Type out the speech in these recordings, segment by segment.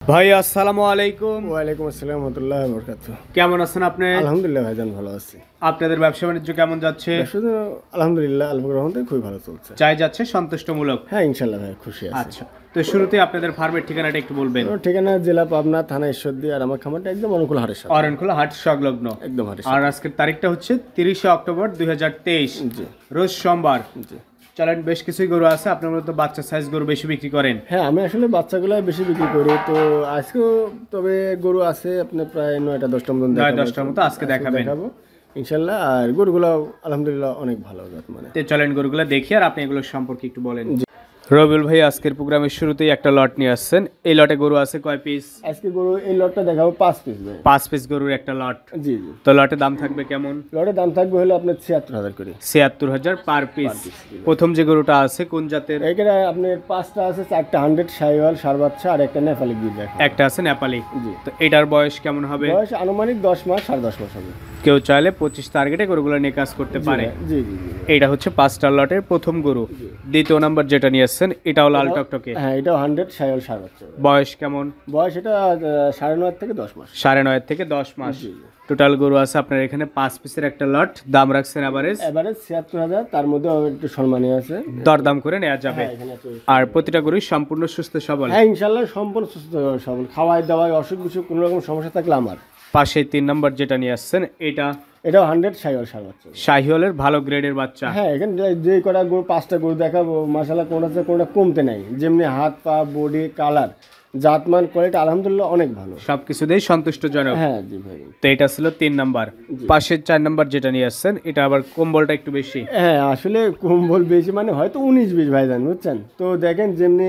ভাই আসসালামু আলাইকুম। ওয়ালাইকুম আসসালাম ওয়া রাহমাতুল্লাহি ওয়া বারাকাতুহু। কেমন আছেন আপনি? আলহামদুলিল্লাহ ভাইজান ভালো আছি। আপনাদের ব্যবসা বাণিজ্য কেমন যাচ্ছে? শুধু আলহামদুলিল্লাহ আল্লাহর রহমতে খুবই ভালো চলছে। চাই যাচ্ছে সন্তুষ্টমূলক? হ্যাঁ ইনশাআল্লাহ ভাই খুশি আছি। আচ্ছা, তো শুরুতে আপনাদের ফার্মের ঠিকানাটা একটু বলবেন। আমার ঠিকানা জেলা পাবনা, থানা ঈশ্বরদী, আর আমার খামারটা একদম অনুকূল হাটের সাথে। অরণখোলা হাট সংলগ্ন একদম হাটের আর সাথে। আজকের তারিখটা হচ্ছে 30শে অক্টোবর 2023, জি রোজ সোমবার। জি। চলেন, বেশ কিছুই গরু আছে। আপনার মূলত বাচ্চা সাইজ গরু বেশি বিক্রি করেন? হ্যাঁ আমি আসলে বাচ্চাগুলো বেশি বিক্রি করি, তো আজকেও তবে গরু আছে আপনার প্রায় 9টা 10টার মতন দেখাবো। 9-10টার মতো আজকে দেখাবেন ইনশাআল্লাহ। আর গরুগুলো আলহামদুলিল্লাহ অনেক ভালো জাত মানে। তো চলেন গরুগুলো দেখি আর আপনি এগুলোর সম্পর্কে একটু বলেন। রবিউল ভাই আজকের প্রোগ্রামের শুরুতেই একটা লট নিয়ে আসছেন। এই লটে গরু আছে কয় পিস? আজকে গরু এই লটটা দেখাবো 5 পিস ভাই। 5 পিস গরুর একটা লট। জি জি। তো লটের দাম থাকবে কেমন? লটের দাম থাকবে হলো আপনার 76,000 করে। 76,000 পার পিস। প্রথম যে গরুটা আছে কোন জাতের? এখানে আপনার 5টা আছে, 4টা 100 শাহিওয়াল সার বাচ্চা আর একটা নেপালি গির দেখেন। একটা আছে নেপালি। জি। তো এটার বয়স কেমন হবে? বয়স আনুমানিক 10 মাস 10.5 মাস হবে। কেউ চাইলে 25 টার্গেটে গরুগুলো নিয়ে কাজ করতে পারে। জি জি জি। এইটা হচ্ছে 5টা লটের প্রথম গরু। দ্বিতীয় নাম্বার যেটা নিয়ে আসছেন এটাও লাল টকটকে। হ্যাঁ এটাও 100 শাহিওয়াল সার বাচ্চা। বয়স কেমন? বয়স এটা 9.5 থেকে 10 মাস। 9.5 থেকে 10 মাস। টোটাল গরু আছে আপনার এখানে 5 পিসের একটা লট। দাম রাখছেন এভারেজ 76,000, তার মধ্যে একটু সম্মানীয় আছে, দরদাম করে নেওয়া যাবে। আর প্রতিটা গরুই সম্পূর্ণ সুস্থ সবল? হ্যাঁ ইনশাআল্লাহ সম্পূর্ণ সুস্থ সবল। খাওয়াই দাওয়ায় অসুখ বিসুখ কোনো রকম সমস্যা থাকলে আমার পাশে 3 নাম্বার যেটা নিয়ে আসছেন এটাও 100 শাহিওয়াল সার বাচ্চা। শাহিওয়ালের ভালো গ্রেডের বাচ্চা। হ্যাঁ এখানে যে কটা গরু 5টা গরু দেখাবো মাশাআল্লাহ কোনটা কমতে নাই, যেমনি হাত পা বডি কালার জাতমান কোয়ালিটি আলহামদুলিল্লাহ অনেক ভালো, সবকিছুতেই সন্তুষ্টজনক। হ্যাঁ জি ভাই। তো এটা ছিল 3 নাম্বার। পাশের 4 নাম্বার যেটা নিয়ে আসছেন এটা আবার কম্বলটা একটু বেশি। হ্যাঁ আসলে কম্বল বেশি মানে হয়তো 19-20 ভাইজান বুঝছেন। তো দেখেন যেমনি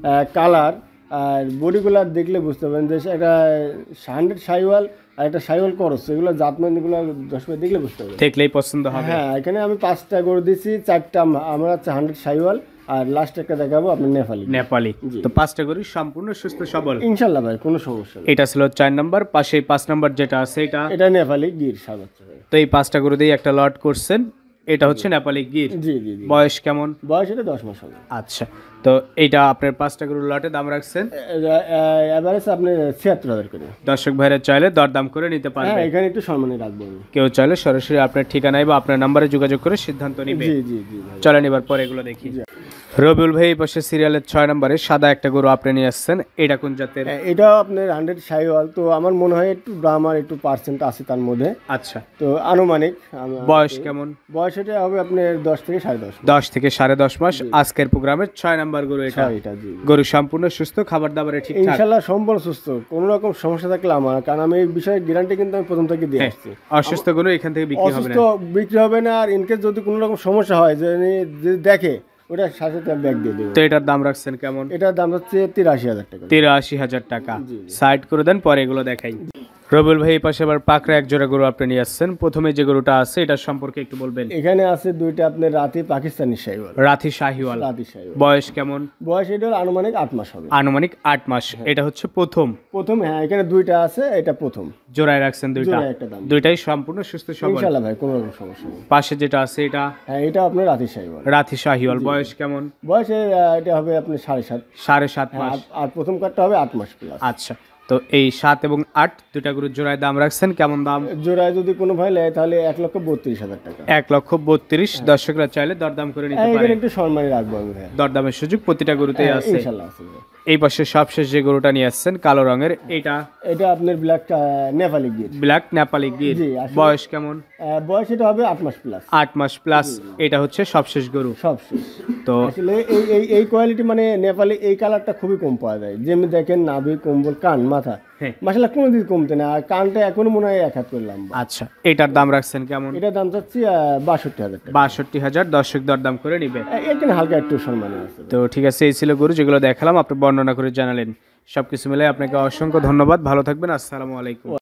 কালার আর বডিগুলো দেখলে বুঝতে পারেন যে একটা 100 শাহিওয়াল আর একটা শাহিওয়াল করস, এগুলো জাতমানগুলো 10 মিনিট দেখলে বুঝতে পারবেন, দেখলেই পছন্দ হবে। হ্যাঁ এখানে আমি 5টা গরু দিছি, 4টা আমরা হচ্ছে 100 শাহিওয়াল আর লাস্ট একটা দেখাবো আপনার নেপালি। তো 5টা গরু সম্পূর্ণ সুস্থ সবল ইনশাআল্লাহ ভাই, কোনো সমস্যা নেই। এটা ছিল 4 নাম্বার। পাশে 5 নাম্বার যেটা আছে এটা নেপালি গির সার বাচ্চা। তো এই 5টা গরু দিয়ে একটা লট করছেন। এটা হচ্ছে নেপালি গির। জি জি জি। বয়স কেমন? বয়স এটা 10 মাস হবে। আচ্ছা, তো এইটা আপনার 5টা গরুর লটে দাম রাখছেন এভারেজ আপনি 76,000 করে। দর্শক ভাইরা চাইলে দরদাম করে নিতে হ্যাঁ পারবে। এখানে একটু সম্মানে রাখবো আমি। কেউ চাইলে সরাসরি আপনার ঠিকানায় বা আপনার নাম্বারে যোগাযোগ করে সিদ্ধান্ত নেবে। জি জি জি ভাই। চলেন এবার পরে এগুলো দেখি। রবিউল ভাই এই পাশে সিরিয়ালের 6 নম্বরে সাদা একটা গরু আপনি নিয়ে আসছেন। এটা কোন জাতের? এটাও আপনার 100 শাহিওয়াল। তো আমার মনে হয় একটু ব্রাহ্মার একটু পার্সেন্ট আছে তার মধ্যে। আচ্ছা, তো আনুমানিক বয়স কেমন? বয়স এটা হবে আপনার 10 থেকে 10.5 10 থেকে 10.5 মাস। আজকের প্রোগ্রামের 6 নাম্বার গরু এটা। গরু সম্পূর্ণ সুস্থ, খাবার দাবারে ঠিকঠাক? ইনশাআল্লাহ সম্পূর্ণ সুস্থ, কোনো রকম সমস্যা থাকলে আমার, কারণ আমি এই বিষয়ে গ্যারান্টি কিন্তু আমি প্রথম থেকে দিয়ে আসছি। অসুস্থ গরু এখান থেকে বিক্রি হবে না? অসুস্থ বিক্রি হবে না, আর ইনকেস যদি কোনো রকম সমস্যা হয় যে দেখে ওটা সাথে ব্যাগ দিয়ে দেবো। তো এটার দাম রাখছেন কেমন? এটার দাম হচ্ছে 83,000 টাকা। 83,000 টাকা। সাইড করে দেন, পরে এগুলো দেখাই। রবিউল ভাই এই পাশে আবার পাকড়া এক জোড়া গরু আপনি নিয়ে আসছেন। প্রথমে যে গরুটা আছে এটার সম্পর্কে একটু বলবেন। এখানে আছে দুইটা আপনার রাতি পাকিস্তানি শাহিওয়াল। রাতি শাহিওয়াল। রাতি শাহিওয়াল। বয়স কেমন? বয়স এটার আনুমানিক 8 মাস হবে। আনুমানিক 8 মাস। এটা হচ্ছে প্রথম। হ্যাঁ এখানে দুইটা আছে, এটা প্রথম। জোড়ায় রাখছেন দুইটা? দুইটাই সম্পূর্ণ সুস্থ সবল ইনশাআল্লাহ ভাই, কোনো রকম সমস্যা নেই। পাশে যেটা আছে এটা? হ্যাঁ এটা আপনার রাতি শাহিওয়াল। রাতি শাহিওয়াল। বয়স কেমন? বয়স এটা হবে আপনার 7.5 7.5 মাস। আর প্রথম কাটটা হবে 8 মাস প্লাস। আচ্ছা, তো এই 7 এবং 8 দুইটা গরুর জোড়ায় দাম রাখছেন কেমন দাম? জোড়ায় যদি কোনো ভাই নেয় তাহলে 1,32,000 টাকা। 1,32,000। দর্শকরা চাইলে দরদাম করে নিতে পারে। এখানে একটু সম্মানী রাখবো আমি ভাই। দরদামের সুযোগ প্রতিটা গরুতেই আছে ইনশাআল্লাহ আছে। এই পাশে সবশেষ যে গরুটা নিয়ে আসছেন কালো রঙের, এটা আপনার ব্ল্যাক নেপালি গির। ব্ল্যাক নেপালি গির। বয়স কেমন? বয়স এটা হবে 8 মাস প্লাস। 8 মাস প্লাস। এটা হচ্ছে সবশেষ গরু। সবশেষ। তো আসলে এই কোয়ালিটি মানে নেপালি এই কালারটা খুবই কম পাওয়া যায়। যেমনি দেখেন নাভি, কম্বল, কান, মাথা মাশাআল্লাহ কোনোদিন কমতে না, আর কানটা এখনো মনে হয় 1 হাত করলাম। আচ্ছা, এটার দাম রাখছেন কেমন? এটার দাম চাচ্ছি 62,000 টাকা। 62,000। দর্শক দরদাম করে নিবে। এখানে হালকা একটু সম্মান আছে। তো ঠিক আছে, এই ছিল গরু যেগুলো দেখালাম, আপনি বর্ণনা করে জানালেন। সবকিছু মিলে আপনাকে অসংখ্য ধন্যবাদ। ভালো থাকবেন। আসসালামু আলাইকুম।